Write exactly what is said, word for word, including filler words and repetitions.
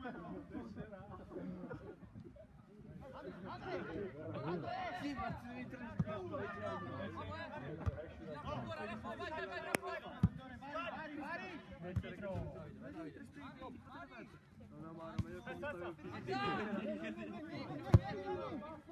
Sì, ma si deve Non amaro, meglio che